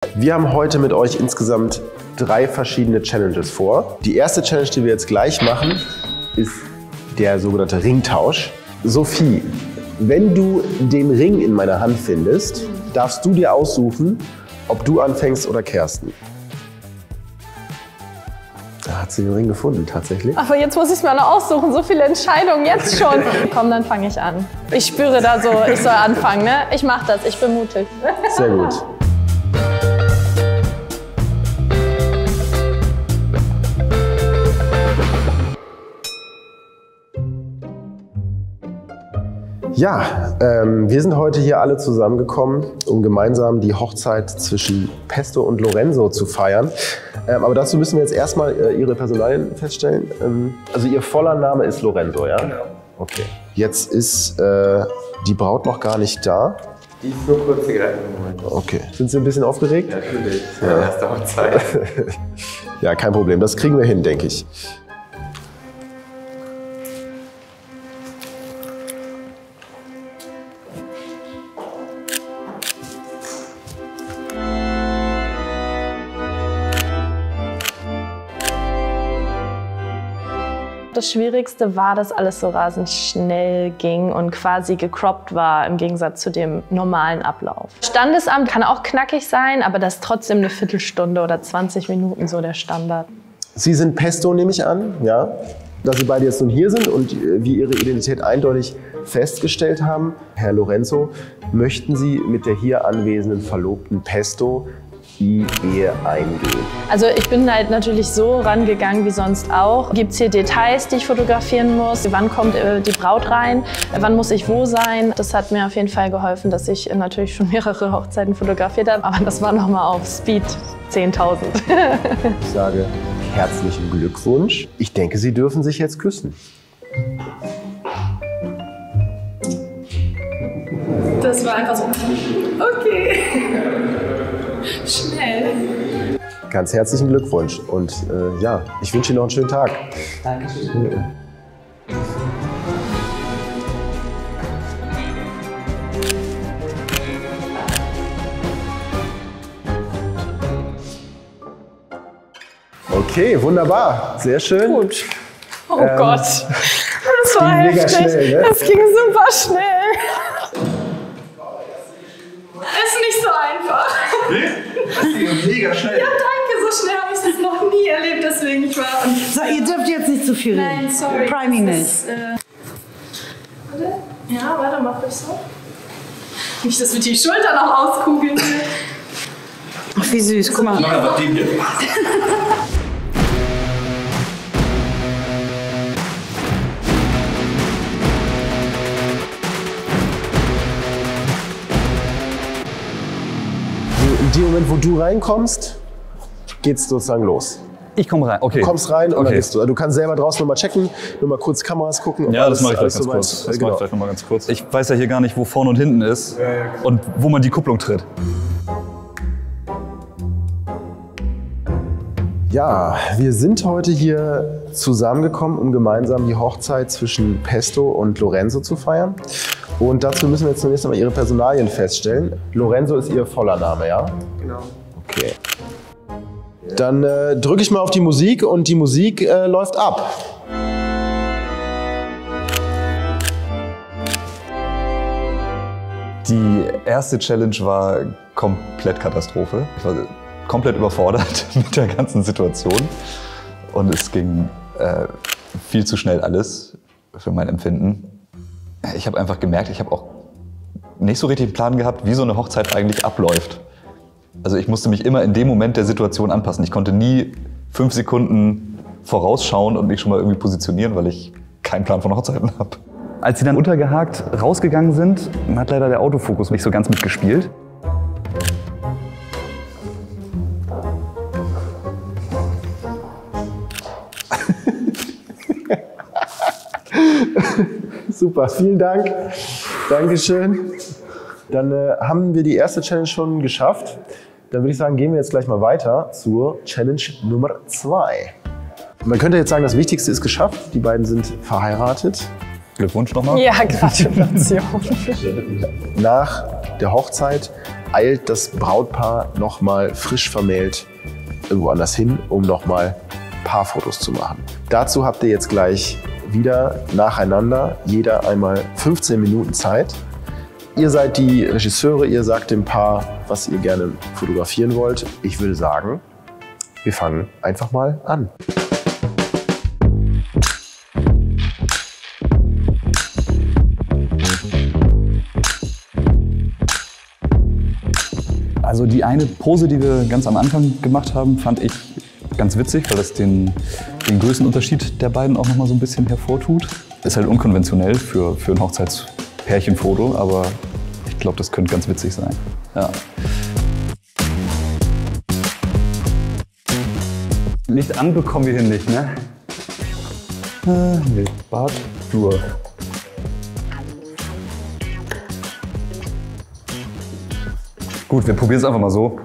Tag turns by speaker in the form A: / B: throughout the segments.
A: Wir haben heute mit euch insgesamt 3 verschiedene Challenges vor. Die erste Challenge, die wir jetzt gleich machen, ist der sogenannte Ringtausch. Sophie, wenn du den Ring in meiner Hand findest, darfst du dir aussuchen, ob du anfängst oder Kerstin. Da hat sie den Ring gefunden, tatsächlich.
B: Aber jetzt muss ich es mir noch aussuchen, so viele Entscheidungen jetzt schon. Komm, dann fange ich an. Ich spüre da so, ich soll anfangen, ne? Ich mach das, ich bin mutig.
A: Sehr gut. Ja, wir sind heute hier alle zusammengekommen, um gemeinsam die Hochzeit zwischen Pesto und Lorenzo zu feiern. Aber dazu müssen wir jetzt erstmal Ihre Personalien feststellen. Also Ihr voller Name ist Lorenzo, ja? Genau. Okay. Jetzt ist die Braut noch gar nicht da.
C: Die ist nur kurz gehalten im Moment.
A: Okay. Sind Sie ein bisschen aufgeregt?
C: Ja, natürlich. Das ist meine erste Hochzeit.
A: Ja, kein Problem. Das kriegen wir hin, denke ich.
B: Das Schwierigste war, dass alles so rasend schnell ging und quasi gecroppt war im Gegensatz zu dem normalen Ablauf. Standesamt kann auch knackig sein, aber das ist trotzdem eine Viertelstunde oder 20 Minuten so der Standard.
A: Sie sind Pesto, nehme ich an, ja? Da Sie beide jetzt nun hier sind und wir Ihre Identität eindeutig festgestellt haben. Herr Lorenzo, möchten Sie mit der hier anwesenden Verlobten Pesto die Ehe eingehen?
B: Also ich bin halt natürlich so rangegangen wie sonst auch. Gibt es hier Details, die ich fotografieren muss? Wann kommt die Braut rein? Wann muss ich wo sein? Das hat mir auf jeden Fall geholfen, dass ich natürlich schon mehrere Hochzeiten fotografiert habe. Aber das war nochmal auf Speed 10.000.
A: Ich sage herzlichen Glückwunsch. Ich denke, Sie dürfen sich jetzt küssen.
B: Das war einfach so, okay. Schnell.
A: Ganz herzlichen Glückwunsch und ja, ich wünsche Ihnen noch einen schönen Tag.
C: Dankeschön.
A: Okay, wunderbar. Sehr schön.
B: Gut. Oh Gott. Das war
A: mega
B: heftig.
A: schnell, ne?
B: Das ging super schnell. Ist nicht so einfach.
A: Das ging mega schnell.
B: Ja, danke, so schnell habe ich das noch nie erlebt, deswegen ich war...
D: So, ihr dürft jetzt nicht zu viel reden.
B: Nein, sorry.
D: Priming nicht.
B: Warte. Ja, warte, mach ruhig so. Nicht, dass wir die Schulter noch auskugeln.
D: Ach, wie süß, guck mal.
C: Mach einfach den hier.
A: In dem Moment, wo du reinkommst, geht's sozusagen los.
E: Ich komme rein, okay.
A: Du kommst rein und
E: okay.
A: dann gehst du. Du kannst selber draußen nochmal checken, nochmal kurz Kameras gucken. ob
E: Ja, das mache ich gleich
A: alles
E: ganz
A: soweit-
E: kurz. Das
A: genau.
E: mache ich gleich noch mal ganz kurz. Ich weiß ja hier gar nicht, wo vorne und hinten ist und wo man die Kupplung tritt.
A: Ja, wir sind heute hier zusammengekommen, um gemeinsam die Hochzeit zwischen Pesto und Lorenzo zu feiern. Und dazu müssen wir jetzt zunächst einmal Ihre Personalien feststellen. Lorenzo ist Ihr voller Name, ja?
C: Genau.
A: Okay. Dann drücke ich mal auf die Musik und die Musik läuft ab.
E: Die erste Challenge war komplett Katastrophe. Ich war komplett überfordert mit der ganzen Situation. Und es ging viel zu schnell alles für mein Empfinden. Ich habe einfach gemerkt, ich habe auch nicht so richtig einen Plan gehabt, wie so eine Hochzeit eigentlich abläuft. Also ich musste mich immer in dem Moment der Situation anpassen. Ich konnte nie 5 Sekunden vorausschauen und mich schon mal irgendwie positionieren, weil ich keinen Plan von Hochzeiten habe. Als sie dann untergehakt rausgegangen sind, hat leider der Autofokus nicht so ganz mitgespielt.
A: Super, vielen Dank. Dankeschön. Dann haben wir die erste Challenge schon geschafft. Dann würde ich sagen, gehen wir jetzt gleich mal weiter zur Challenge Nummer 2. Man könnte jetzt sagen, das Wichtigste ist geschafft. Die beiden sind verheiratet.
E: Glückwunsch nochmal.
B: Ja, Gratulation.
A: Nach der Hochzeit eilt das Brautpaar nochmal frisch vermählt irgendwo anders hin, um nochmal Paarfotos zu machen. Dazu habt ihr jetzt gleich wieder nacheinander, jeder einmal 15 Minuten Zeit. Ihr seid die Regisseure, ihr sagt dem Paar, was ihr gerne fotografieren wollt. Ich würde sagen, wir fangen einfach mal an.
E: Also die eine Pose, die wir ganz am Anfang gemacht haben, fand ich ganz witzig, weil das den Größenunterschied der beiden auch noch mal so ein bisschen hervortut. Ist halt unkonventionell für ein Hochzeitspärchenfoto, aber ich glaube, das könnte ganz witzig sein. Ja. Licht an bekommen wir hier nicht, ne? Bad, Flur. Gut, wir probieren es einfach mal so.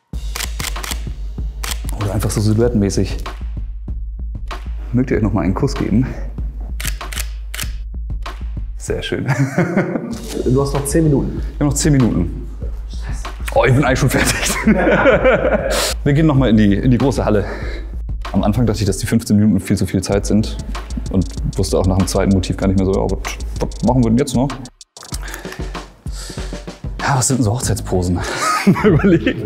E: Oder einfach so silhouettenmäßig. Mögt ihr euch noch mal einen Kuss geben? Sehr schön.
A: Du hast noch 10 Minuten.
E: Wir haben noch 10 Minuten. Oh, ich bin eigentlich schon fertig. Wir gehen noch mal in die große Halle. Am Anfang dachte ich, dass die 15 Minuten viel zu viel Zeit sind. Und wusste auch nach dem zweiten Motiv gar nicht mehr so, ja, was machen wir denn jetzt noch? Ja, was sind denn so Hochzeitsposen? Mal überlegen.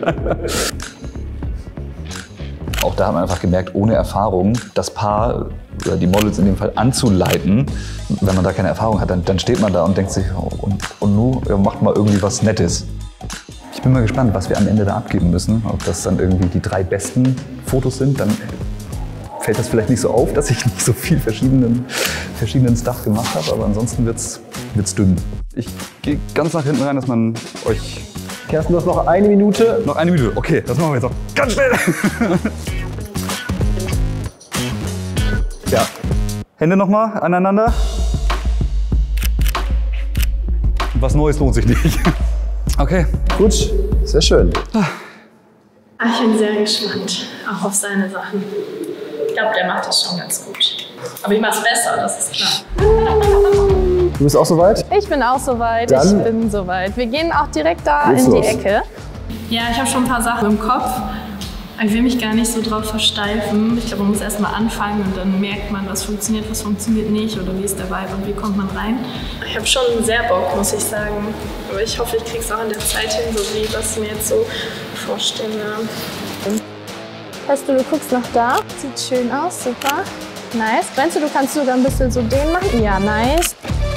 E: Auch da hat man einfach gemerkt, ohne Erfahrung, das Paar oder die Models in dem Fall anzuleiten. Wenn man da keine Erfahrung hat, dann steht man da und denkt sich, oh, und nun ja, macht mal irgendwie was Nettes. Ich bin mal gespannt, was wir am Ende da abgeben müssen. Ob das dann irgendwie die 3 besten Fotos sind, dann fällt das vielleicht nicht so auf, dass ich nicht so viel verschiedenen Stuff gemacht habe. Aber ansonsten wird's dünn. Ich gehe ganz nach hinten rein, dass man euch...
A: Kerstin, du hast noch 1 Minute.
E: Noch 1 Minute, okay, das machen wir jetzt auch ganz schnell. Ja, Hände nochmal aneinander. Was Neues lohnt sich nicht. Okay.
A: Gut, sehr schön.
B: Ich bin sehr gespannt, auch auf seine Sachen. Ich glaube, der macht das schon ganz gut. Aber ich mache es besser, das ist klar.
A: Du bist auch soweit?
B: Ich bin auch soweit,
A: Dann
B: ich bin soweit. Wir gehen auch direkt da
A: geht's
B: in die
A: los.
B: Ecke. Ja, ich habe schon ein paar Sachen im Kopf. Ich will mich gar nicht so drauf versteifen. Ich glaube, man muss erst mal anfangen und dann merkt man, was funktioniert nicht oder wie ist der Vibe und wie kommt man rein. Ich habe schon sehr Bock, muss ich sagen. Aber ich hoffe, ich kriege es auch in der Zeit hin, so wie ich das mir jetzt so vorstelle. Weißt du guckst noch da. Sieht schön aus, super. Nice. Meinst du kannst sogar ein bisschen so den machen? Ja, nice.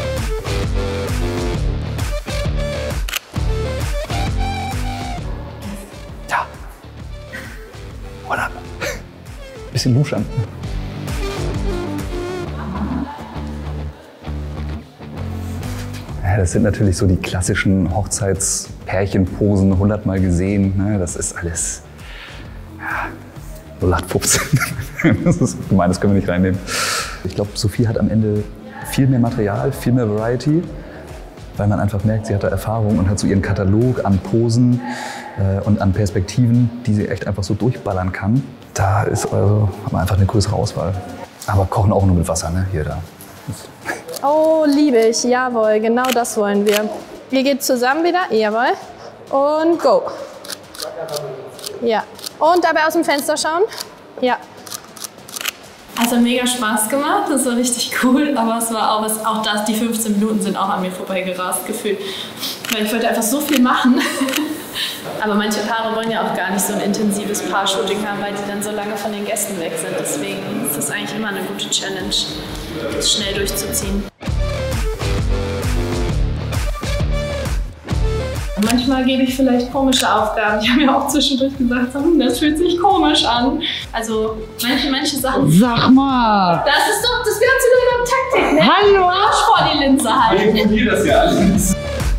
E: Ja. Voilà. Bisschen luschern. Ja, das sind natürlich so die klassischen Hochzeitspärchenposen, 100-mal gesehen. Ne? Das ist alles 0815. Das ist gemein, das können wir nicht reinnehmen. Ich glaube, Sophie hat am Ende viel mehr Material, viel mehr Variety, weil man einfach merkt, sie hat da Erfahrung und hat so ihren Katalog an Posen und an Perspektiven, die sie echt einfach so durchballern kann. Da ist hat man einfach eine größere Auswahl. Aber kochen auch nur mit Wasser, ne? Hier, da.
B: Oh, liebe ich. Jawohl, genau das wollen wir. Ihr geht zusammen wieder. Jawohl. Und go. Ja. Und dabei aus dem Fenster schauen. Ja. Also mega Spaß gemacht, das war richtig cool, aber es war auch das, die 15 Minuten sind auch an mir vorbeigerast gefühlt. Weil ich wollte einfach so viel machen. Aber manche Paare wollen ja auch gar nicht so ein intensives Paar-Shooting haben, weil die dann so lange von den Gästen weg sind. Deswegen ist das eigentlich immer eine gute Challenge, das schnell durchzuziehen. Manchmal gebe ich vielleicht komische Aufgaben. Ich habe mir auch zwischendurch gesagt, das fühlt sich komisch an. Also manche Sachen.
D: Sag mal!
B: Das gehört zu deiner Taktik, ne?
D: Hallo!
B: Arsch vor die Linse halten.
C: Ich probiere das ja alles.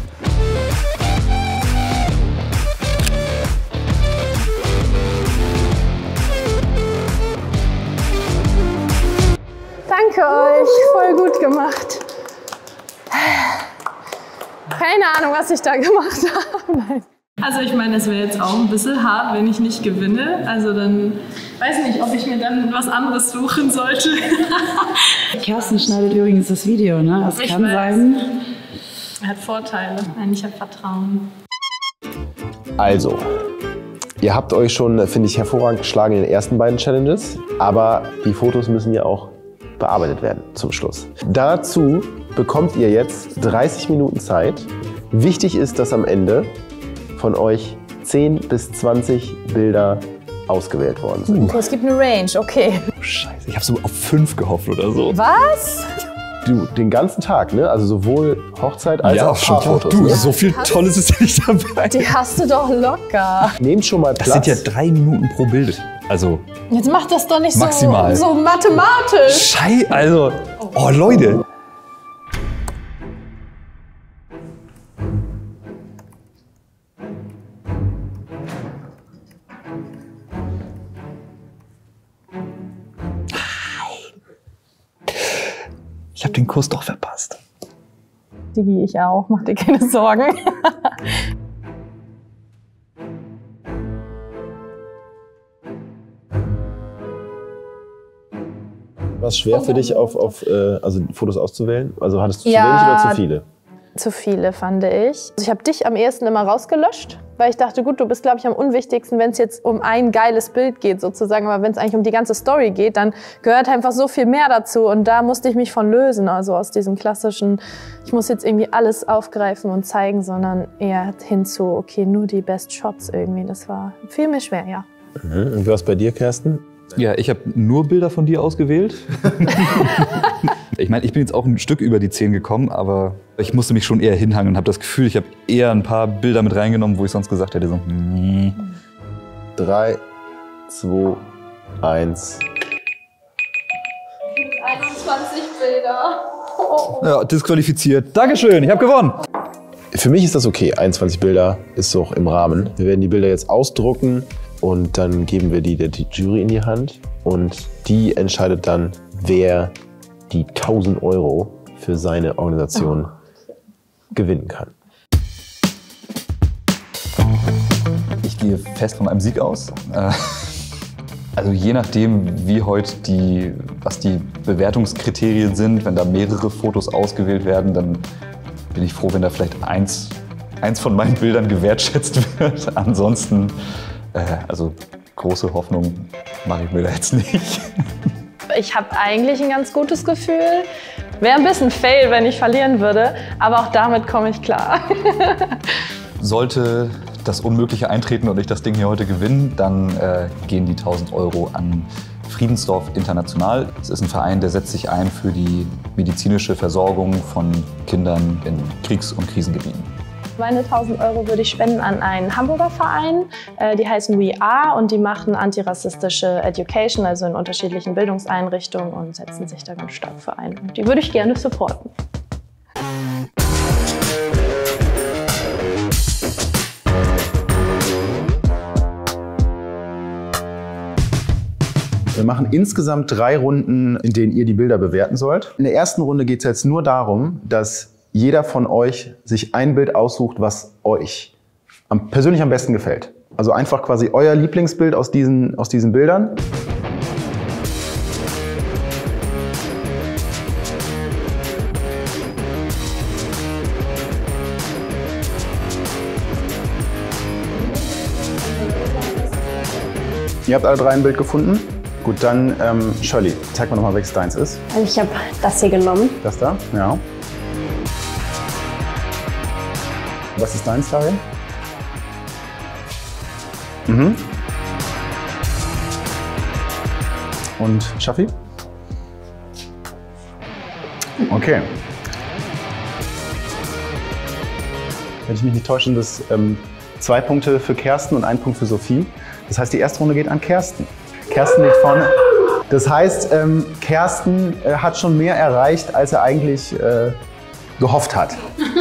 B: Danke euch, voll gut gemacht. Keine Ahnung, was ich da gemacht habe. Nein. Also ich meine, es wäre jetzt auch ein bisschen hart, wenn ich nicht gewinne. Also dann weiß ich nicht, ob ich mir dann was anderes suchen sollte.
D: Kerstin schneidet übrigens das Video, ne? Das
B: Ich
D: kann
B: weiß.
D: sein.
B: Er hat Vorteile. Nein, ich habe Vertrauen.
A: Also, ihr habt euch schon, finde ich, hervorragend geschlagen in den ersten beiden Challenges, aber die Fotos müssen ja auch bearbeitet werden zum Schluss. Dazu bekommt ihr jetzt 30 Minuten Zeit. Wichtig ist, dass am Ende von euch 10 bis 20 Bilder ausgewählt worden sind.
B: Okay, es gibt eine Range, okay.
E: Scheiße, ich habe so auf 5 gehofft oder so.
B: Was?
A: Du, den ganzen Tag, ne? Also sowohl Hochzeit als auch Paarfotos.
E: Du,
A: Ne?
E: so viel Tolles ist ja nicht dabei.
B: Die hast du doch locker.
A: Nehmt schon mal
E: Das
A: Platz.
E: sind ja 3 Minuten pro Bild. Also,
B: Jetzt mach das doch nicht
E: Maximal.
B: so mathematisch.
E: also, oh Leute. Ich habe den Kurs doch verpasst.
B: Digi, ich auch. Mach dir keine Sorgen.
A: War es schwer für dich, also Fotos auszuwählen? Also hattest du zu
B: Ja.
A: wenig oder zu viele?
B: Zu viele, fand ich. Also ich habe dich am ehesten immer rausgelöscht, weil ich dachte, gut, du bist, glaube ich, am unwichtigsten, wenn es jetzt um ein geiles Bild geht, sozusagen. Aber wenn es eigentlich um die ganze Story geht, dann gehört einfach so viel mehr dazu. Und da musste ich mich von lösen, also aus diesem klassischen, ich muss jetzt irgendwie alles aufgreifen und zeigen, sondern eher hin zu, okay, nur die Best Shots irgendwie. Das war viel mehr schwer, ja.
A: Und wie war es bei dir, Kerstin?
E: Ja, ich habe nur Bilder von dir ausgewählt. Ich meine, ich bin jetzt auch ein Stück über die 10 gekommen, aber ich musste mich schon eher hinhangen und habe das Gefühl, ich habe eher ein paar Bilder mit reingenommen, wo ich sonst gesagt hätte, so,
A: 3, 2, 1.
B: 21 Bilder.
E: Ja, disqualifiziert. Dankeschön, ich habe gewonnen.
A: Für mich ist das okay. 21 Bilder ist doch im Rahmen. Wir werden die Bilder jetzt ausdrucken und dann geben wir die der Jury in die Hand. Und die entscheidet dann, wer die 1000 € für seine Organisation gewinnen kann.
E: Ich gehe fest von einem Sieg aus. Also je nachdem, wie heute was die Bewertungskriterien sind, wenn da mehrere Fotos ausgewählt werden, dann bin ich froh, wenn da vielleicht eins von meinen Bildern gewertschätzt wird. Ansonsten, also große Hoffnung mache ich mir da jetzt nicht.
B: Ich habe eigentlich ein ganz gutes Gefühl. Wäre ein bisschen fail, wenn ich verlieren würde, aber auch damit komme ich klar.
E: Sollte das Unmögliche eintreten und ich das Ding hier heute gewinne, dann gehen die 1000 € an Friedensdorf International. Es ist ein Verein, der setzt sich ein für die medizinische Versorgung von Kindern in Kriegs- und Krisengebieten.
B: Meine 1000 € würde ich spenden an einen Hamburger Verein. Die heißen We Are und die machen antirassistische Education, also in unterschiedlichen Bildungseinrichtungen und setzen sich da ganz stark für ein. Und die würde ich gerne supporten.
A: Wir machen insgesamt 3 Runden, in denen ihr die Bilder bewerten sollt. In der ersten Runde geht es jetzt nur darum, dass jeder von euch sich ein Bild aussucht, was euch persönlich am besten gefällt. Also einfach quasi euer Lieblingsbild aus diesen Bildern. Ihr habt alle 3 ein Bild gefunden? Gut, dann Shirley, zeig mir nochmal, welches deins ist.
F: Ich habe das hier genommen.
A: Das da? Ja. Was ist dein Style? Mhm. Und Shafi? Okay. Wenn ich mich nicht täusche, sind das 2 Punkte für Kerstin und 1 Punkt für Sophie. Das heißt, die erste Runde geht an Kerstin. Kerstin liegt vorne. Das heißt, Kerstin hat schon mehr erreicht, als er eigentlich gehofft hat.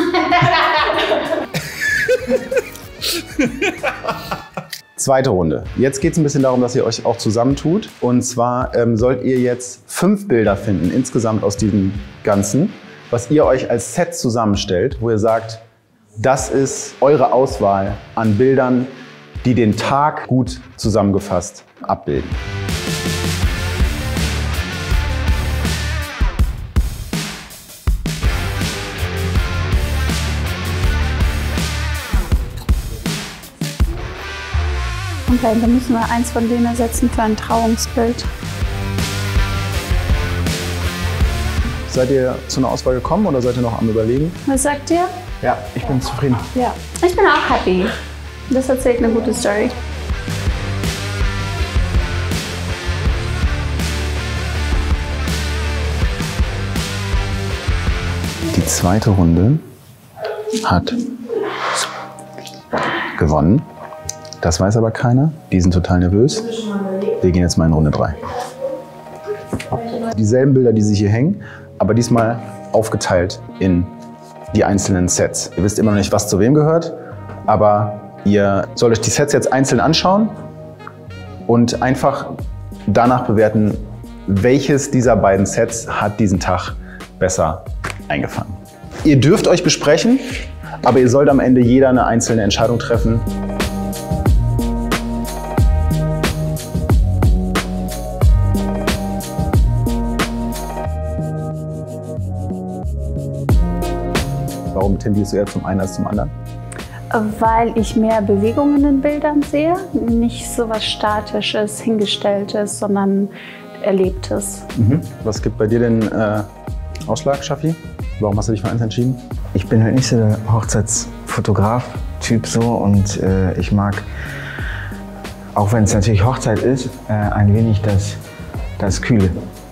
A: Zweite Runde. Jetzt geht es ein bisschen darum, dass ihr euch auch zusammentut. Und zwar sollt ihr jetzt 5 Bilder finden, insgesamt aus diesem Ganzen, was ihr euch als Set zusammenstellt, wo ihr sagt,
F: Das ist eure Auswahl an Bildern, die den Tag gut zusammengefasst abbilden.
G: Okay, dann müssen wir eins von denen ersetzen für ein Trauungsbild.
F: Seid ihr zu einer Auswahl gekommen oder seid ihr noch am Überlegen?
G: Was sagt ihr?
F: Ja, ich bin zufrieden.
G: Ja. Ich bin auch happy. Das erzählt eine gute Story.
F: Die zweite Runde hat gewonnen. Das weiß aber keiner. Die sind total nervös. Wir gehen jetzt mal in Runde 3. Dieselben Bilder, die sich hier hängen, aber diesmal aufgeteilt in die einzelnen Sets. Ihr wisst immer noch nicht, was zu wem gehört, aber ihr sollt euch die Sets jetzt einzeln anschauen und einfach danach bewerten, welches dieser beiden Sets hat diesen Tag besser eingefangen. Ihr dürft euch besprechen, aber ihr sollt am Ende jeder eine einzelne Entscheidung treffen. Warum tendierst du eher zum einen als zum anderen?
G: Weil ich mehr Bewegung in den Bildern sehe. Nicht so was Statisches, Hingestelltes, sondern Erlebtes.
F: Was gibt bei dir den Ausschlag, Schaffi? Warum hast du dich für eins entschieden?
C: Ich bin halt nicht so der Hochzeitsfotograf-Typ so und ich mag, auch wenn es natürlich Hochzeit ist, ein wenig das Kühle.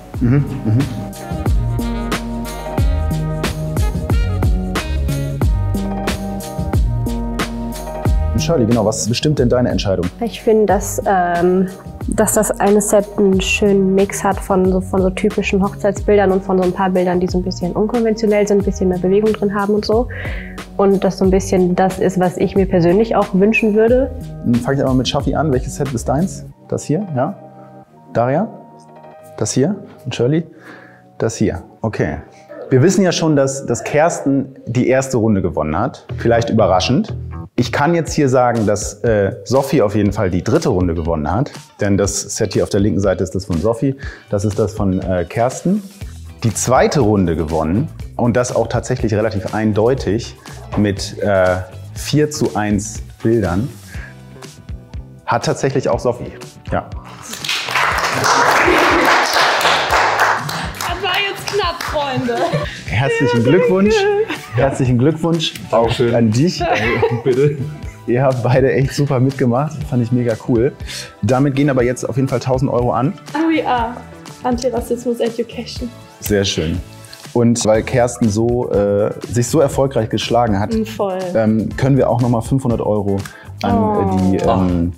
F: Shirley, genau, was bestimmt denn deine Entscheidung?
H: Ich finde, dass das eine Set einen schönen Mix hat von so typischen Hochzeitsbildern und von so ein paar Bildern, die so ein bisschen unkonventionell sind, ein bisschen mehr Bewegung drin haben und so. Und das so ein bisschen das ist, was ich mir persönlich auch wünschen würde.
F: Dann fange ich einmal mit Schaffi an. Welches Set ist deins? Das hier, ja? Daria? Das hier? Und Shirley? Das hier. Okay. Wir wissen ja schon, dass Kerstin die erste Runde gewonnen hat. Vielleicht überraschend. Ich kann jetzt hier sagen, dass Sophie auf jeden Fall die dritte Runde gewonnen hat. Denn das Set hier auf der linken Seite ist das von Sophie. Das ist das von Kerstin. Die zweite Runde gewonnen. Und das auch tatsächlich relativ eindeutig mit 4:1 Bildern. Hat tatsächlich auch Sophie. Ja.
B: Das war jetzt knapp, Freunde.
F: Herzlichen Glückwunsch. Herzlichen Glückwunsch auch an dich.
E: Bitte.
F: Ihr habt beide echt super mitgemacht. Fand ich mega cool. Damit gehen aber jetzt auf jeden Fall 1.000 Euro an.
B: AWA, Antirassismus Education.
F: Sehr schön. Und weil Kerstin sich so erfolgreich geschlagen hat,
B: Voll.
F: können wir auch nochmal 500 Euro an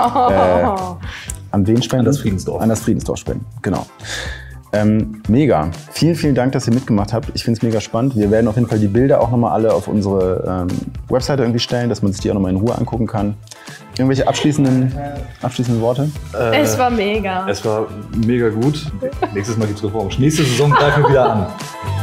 F: an wen spenden?
E: An das Friedensdorf.
F: An das Friedensdorf spenden, genau. Mega. Vielen, vielen Dank, dass ihr mitgemacht habt. Ich finde es mega spannend. Wir werden auf jeden Fall die Bilder auch nochmal alle auf unsere Webseite irgendwie stellen, dass man sich die auch nochmal in Ruhe angucken kann. Irgendwelche abschließenden Worte?
B: Es war mega.
E: Es war mega gut. Nächstes Mal gibt's Revanche. Nächste Saison greifen wir wieder an.